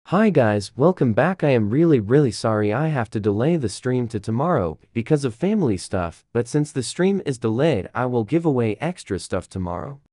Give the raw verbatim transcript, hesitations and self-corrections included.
Hi guys, welcome back. I am really really sorry I have to delay the stream to tomorrow because of family stuff, but since the stream is delayed I will give away extra stuff tomorrow.